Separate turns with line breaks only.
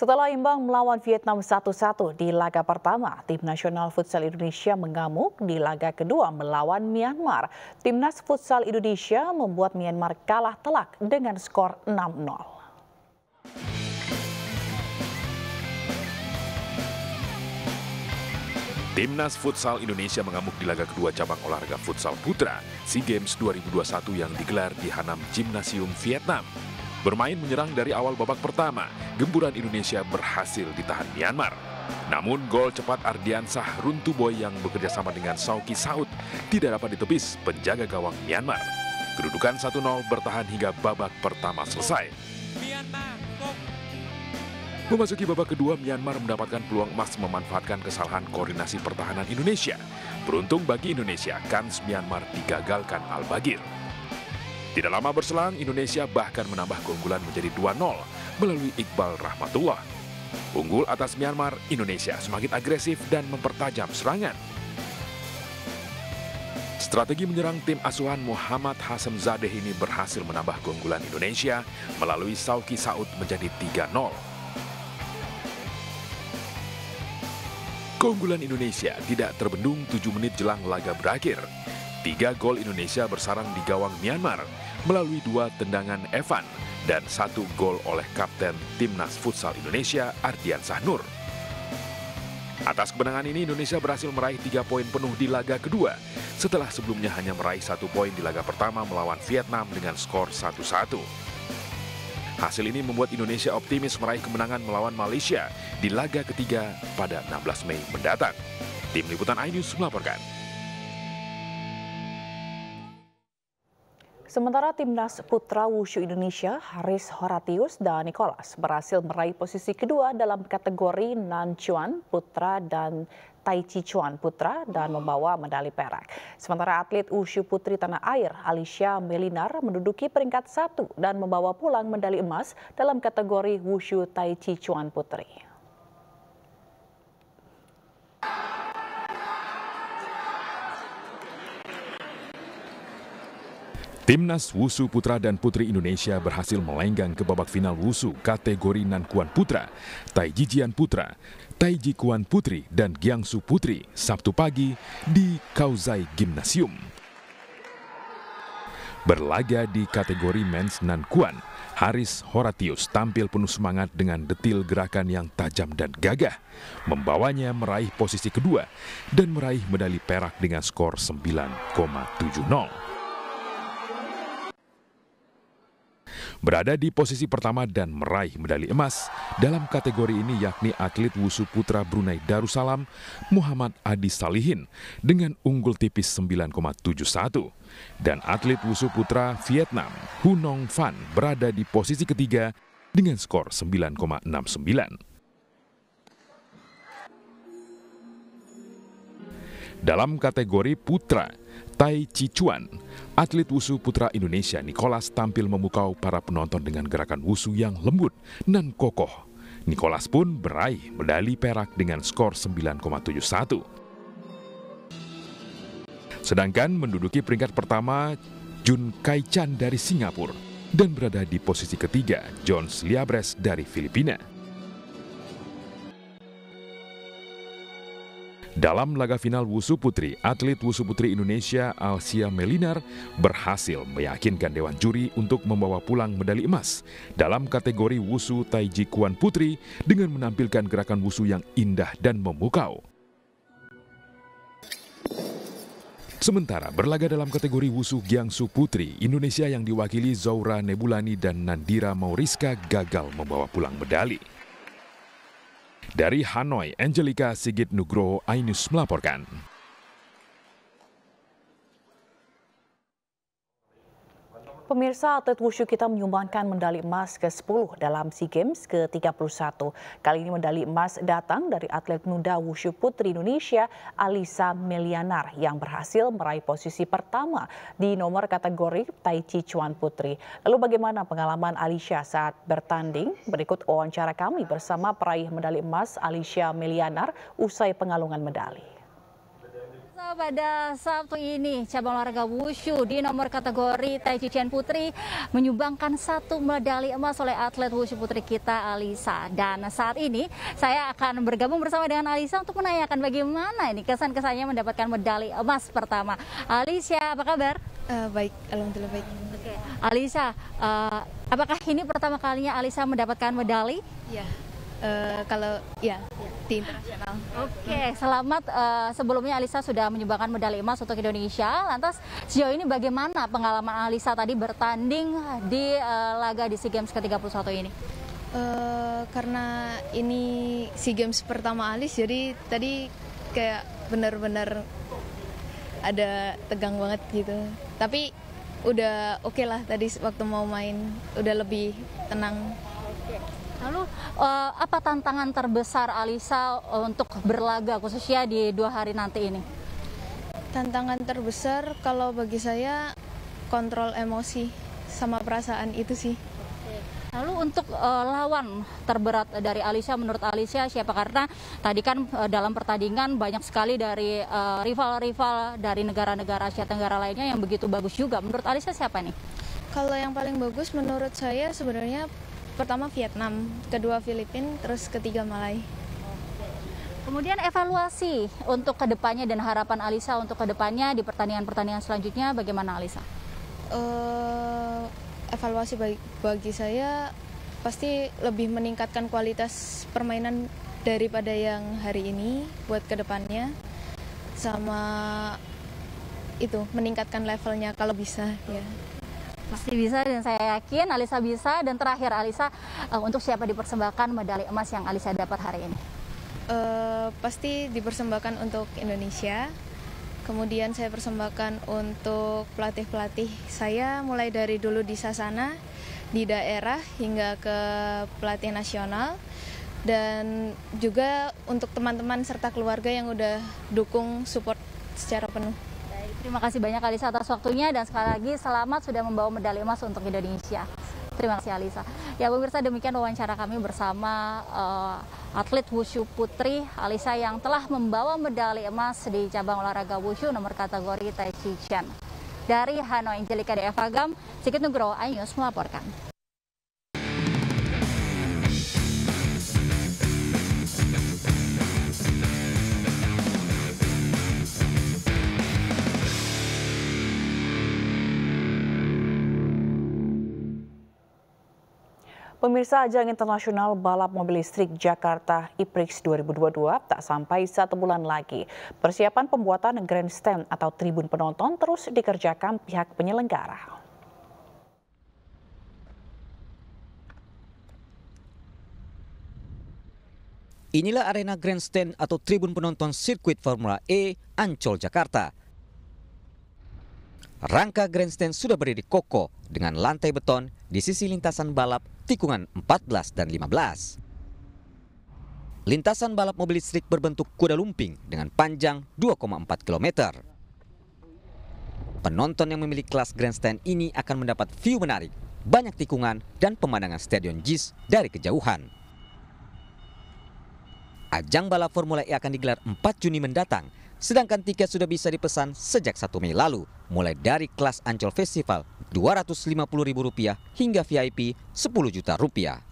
Setelah imbang melawan Vietnam 1-1 di laga pertama, tim nasional futsal Indonesia mengamuk di laga kedua melawan Myanmar. Timnas futsal Indonesia membuat Myanmar kalah telak dengan skor 6-0.
Timnas futsal Indonesia mengamuk di laga kedua cabang olahraga futsal putra SEA Games 2021 yang digelar di Hanam Gymnasium, Vietnam. Bermain menyerang dari awal babak pertama, gemburan Indonesia berhasil ditahan Myanmar. Namun gol cepat Ardiansah Runtuboy yang bekerja sama dengan Sauki Saud tidak dapat ditepis penjaga gawang Myanmar. Kedudukan 1-0 bertahan hingga babak pertama selesai. Memasuki babak kedua, Myanmar mendapatkan peluang emas memanfaatkan kesalahan koordinasi pertahanan Indonesia. Beruntung bagi Indonesia, kans Myanmar digagalkan Al-Bagir. Tidak lama berselang, Indonesia bahkan menambah keunggulan menjadi 2-0 melalui Iqbal Rahmatullah. Unggul atas Myanmar, Indonesia semakin agresif dan mempertajam serangan. Strategi menyerang tim asuhan Muhammad Hasan Zadeh ini berhasil menambah keunggulan Indonesia melalui Sauki Saud menjadi 3-0. Keunggulan Indonesia tidak terbendung 7 menit jelang laga berakhir. 3 gol Indonesia bersarang di gawang Myanmar melalui 2 tendangan Evan dan 1 gol oleh kapten Timnas Futsal Indonesia Ardiansah Nur. Atas kemenangan ini Indonesia berhasil meraih 3 poin penuh di laga kedua setelah sebelumnya hanya meraih 1 poin di laga pertama melawan Vietnam dengan skor 1-1. Hasil ini membuat Indonesia optimis meraih kemenangan melawan Malaysia di laga ketiga pada 16 Mei mendatang. Tim Liputan iNews melaporkan.
Sementara timnas putra wushu Indonesia, Haris Horatius dan Nicholas berhasil meraih posisi kedua dalam kategori Nan Chuan putra dan Tai Chi Chuan putra dan membawa medali perak. Sementara atlet wushu putri tanah air, Alicia Melinar, menduduki peringkat 1 dan membawa pulang medali emas dalam kategori wushu Tai Chi Chuan putri.
Timnas Wushu Putra dan Putri Indonesia berhasil melenggang ke babak final Wushu kategori Nan Kuan Putra, Tai Jijian Putra, Tai Ji Kuan Putri, dan Giangsu Putri Sabtu pagi di Kaozai Gymnasium. Berlaga di kategori Men's Nan Kuan, Haris Horatius tampil penuh semangat dengan detil gerakan yang tajam dan gagah, membawanya meraih posisi kedua dan meraih medali perak dengan skor 9,70. Berada di posisi pertama dan meraih medali emas dalam kategori ini yakni atlet wushu putra Brunei Darussalam Muhammad Adi Salihin dengan unggul tipis 9,71 dan atlet wushu putra Vietnam Hunong Van berada di posisi ketiga dengan skor 9,69. Dalam kategori putra Tai Chi Chuan, atlet wushu putra Indonesia Nicholas tampil memukau para penonton dengan gerakan wushu yang lembut dan kokoh. Nicholas pun meraih medali perak dengan skor 9,71. Sedangkan menduduki peringkat pertama Jun Kai Chan dari Singapura dan berada di posisi ketiga Jones Liabres dari Filipina. Dalam laga final wushu putri, atlet wushu putri Indonesia Alicia Melinar berhasil meyakinkan dewan juri untuk membawa pulang medali emas dalam kategori wushu Tai Ji Kuan Putri dengan menampilkan gerakan wushu yang indah dan memukau. Sementara berlaga dalam kategori wushu Giangsu Putri, Indonesia yang diwakili Zaura Nebulani dan Nandira Mauriska gagal membawa pulang medali. Dari Hanoi, Angelica Sigit Nugroho, iNews melaporkan.
Pemirsa, atlet wushu kita menyumbangkan medali emas ke-10 dalam SEA Games ke-31. Kali ini medali emas datang dari atlet muda wushu putri Indonesia, Alisa Melianar, yang berhasil meraih posisi pertama di nomor kategori Tai Chi Chuan putri. Lalu bagaimana pengalaman Alicia saat bertanding? Berikut wawancara kami bersama peraih medali emas Alicia Melianar usai pengalungan medali.
Pada Sabtu ini, cabang olahraga wushu di nomor kategori Tai Chi Chuan Putri menyumbangkan 1 medali emas oleh atlet wushu putri kita, Alisa. Dan saat ini saya akan bergabung bersama dengan Alisa untuk menanyakan bagaimana ini kesan-kesannya mendapatkan medali emas pertama. Alisa, apa kabar?
Baik, alhamdulillah baik.
Oke. Alisa, apakah ini pertama kalinya Alisa mendapatkan medali?
Ya, kalau ya di internasional.
Oke, selamat. Sebelumnya Alisa sudah menyumbangkan medali emas untuk Indonesia. Lantas sejauh ini bagaimana pengalaman Alisa tadi bertanding di laga di SEA Games ke-31 ini?
Karena ini SEA Games pertama Alis, jadi tadi kayak benar-benar ada tegang banget gitu. Tapi udah oke lah tadi waktu mau main, udah lebih tenang.
Lalu apa tantangan terbesar Alisa untuk berlaga khususnya di 2 hari nanti ini?
Tantangan terbesar kalau bagi saya kontrol emosi sama perasaan itu sih.
Lalu untuk lawan terberat dari Alisa menurut Alisa siapa? Karena tadi kan dalam pertandingan banyak sekali dari rival-rival dari negara-negara Asia Tenggara lainnya yang begitu bagus juga. Menurut Alisa siapa nih?
Kalau yang paling bagus menurut saya sebenarnya pertama Vietnam, kedua Filipina, terus ketiga Malai.
Kemudian evaluasi untuk kedepannya dan harapan Alisa untuk kedepannya di pertandingan-pertandingan selanjutnya bagaimana Alisa?
Evaluasi bagi saya pasti lebih meningkatkan kualitas permainan daripada yang hari ini buat kedepannya, sama itu meningkatkan levelnya kalau bisa ya.
Pasti bisa dan saya yakin Alisa bisa. Dan terakhir Alisa, untuk siapa dipersembahkan medali emas yang Alisa dapat hari ini?
Pasti dipersembahkan untuk Indonesia. Kemudian saya persembahkan untuk pelatih-pelatih saya mulai dari dulu di Sasana, di daerah hingga ke pelatih nasional. Dan juga untuk teman-teman serta keluarga yang udah dukung support secara penuh.
Terima kasih banyak Alisa atas waktunya dan sekali lagi selamat sudah membawa medali emas untuk Indonesia. Terima kasih Alisa. Ya pemirsa, demikian wawancara kami bersama atlet wushu putri Alisa yang telah membawa medali emas di cabang olahraga wushu nomor kategori Tai Chi Chuan. Dari Hanoi, Angelika de Evagam, Sigit Nugroho, iNews melaporkan.
Pemirsa, ajang internasional balap mobil listrik Jakarta IPRIX 2022 tak sampai 1 bulan lagi. Persiapan pembuatan grandstand atau tribun penonton terus dikerjakan pihak penyelenggara.
Inilah arena grandstand atau tribun penonton sirkuit Formula E Ancol, Jakarta. Rangka grandstand sudah berdiri kokoh dengan lantai beton di sisi lintasan balap tikungan 14 dan 15. Lintasan balap mobil listrik berbentuk kuda lumping dengan panjang 2,4 km. Penonton yang memiliki kelas grandstand ini akan mendapat view menarik, banyak tikungan dan pemandangan stadion JIS dari kejauhan. Ajang balap Formula E akan digelar 4 Juni mendatang. Sedangkan tiket sudah bisa dipesan sejak 1 Mei lalu, mulai dari kelas Ancol Festival Rp250.000 hingga VIP Rp10 juta.